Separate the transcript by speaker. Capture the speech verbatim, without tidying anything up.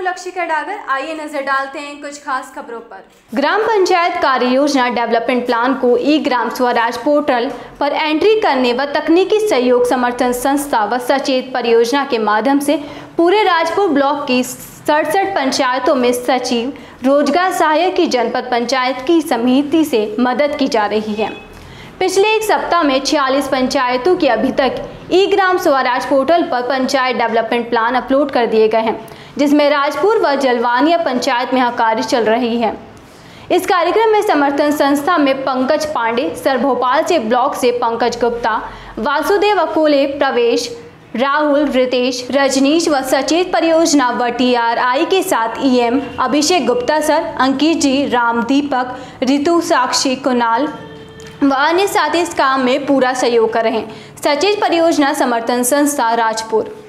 Speaker 1: लक्षिका डागर। आइए नजर डालते हैं कुछ खास खबरों पर। ग्राम पंचायत कार्य योजना डेवलपमेंट प्लान को ई ग्राम स्वराज पोर्टल पर एंट्री करने व तकनीकी सहयोग समर्थन संस्था व सचेत परियोजना के माध्यम से पूरे राजपुर ब्लॉक की सड़सठ पंचायतों में सचिव रोजगार सहायक की जनपद पंचायत की समिति से मदद की जा रही है। पिछले एक सप्ताह में छियालीस पंचायतों की अभी तक ई ग्राम स्वराज पोर्टल पर पंचायत डेवलपमेंट प्लान अपलोड कर दिए गए हैं, जिसमें राजपुर व जलवानिया पंचायत में यह कार्य चल रही है। इस कार्यक्रम में समर्थन संस्था में पंकज पांडे, सर भोपाल से ब्लॉक से पंकज गुप्ता, वासुदेव अकोले, प्रवेश, राहुल, रितेश, रजनीश व सचेत परियोजना व टी आर आई के साथ E M Abhishek Gupta sir, Ankit ji, Ram, Deepak, Ritu, Sakshi, Kunal व अन्य साथी इस काम में पूरा सहयोग कर रहे हैं। सचेत परियोजना समर्थन संस्था राजपुर।